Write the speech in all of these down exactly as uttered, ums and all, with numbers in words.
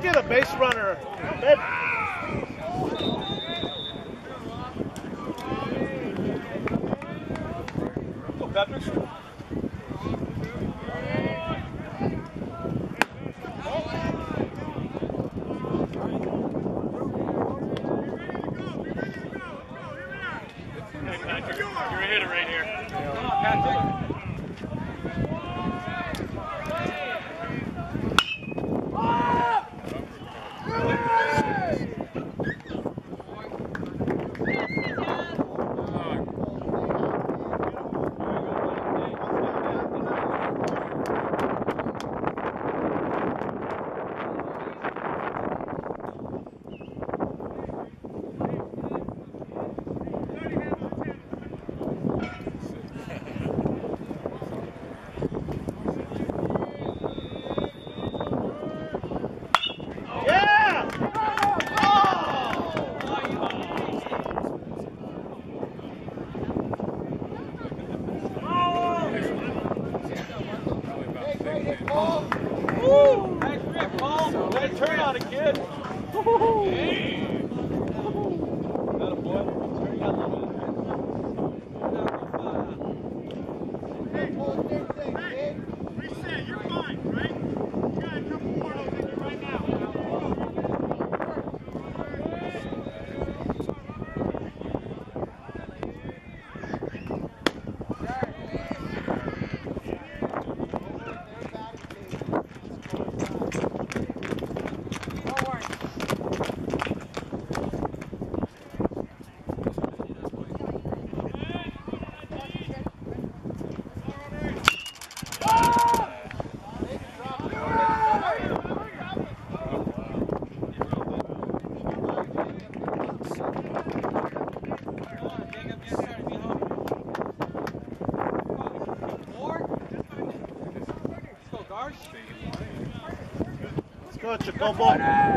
get a base runner. That Go, Patrick. Hey, Patrick, you're a hitter right here. Come on, Patrick. Turn on it, kid. Hey. That a boy. Turn it on a little bit. Hey, hey, reset. You're fine, right? You got a couple more of them right now. Let's go, Jacobo.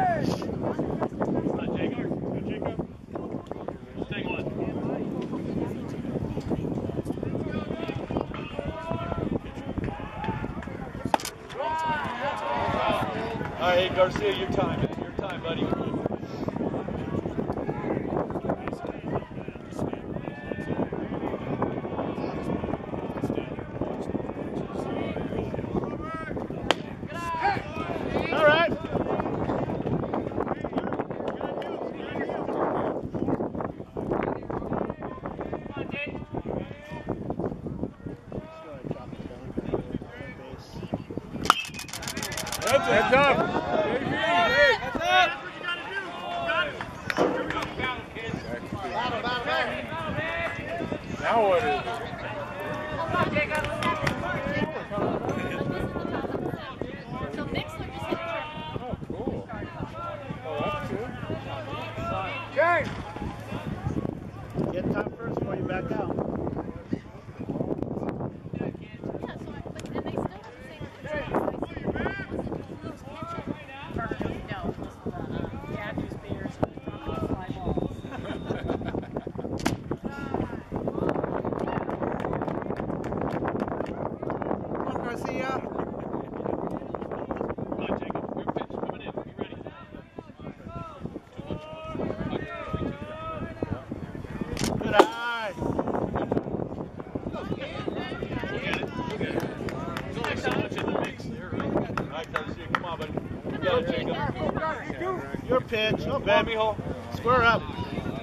All right, Garcia, your time, man. Your time, buddy. All right. Heads up. Heads up. Heads up. That's what you gotta do. You got it. Here we go. Battle, kids. Battle, battle, battle. Now what is it? Come on, Jacob. So Mixler just hit a triple. Oh, cool. Oh, that's good. James. Get time first before you back out. Yeah, so, but, and they still have the same control. Was it Blues pitching? No, it was the uh, Andrews Bears dropping fly balls. Come on, Garcia. Come on, Jacob. Your pitch coming in. Be ready. Good eye. Look at it. Look at it. There's only so much in the mix there, right? All right, Garcia, come on, buddy. You got it, Jacob. Your pitch. No Come on, bad. Mijo. Square up.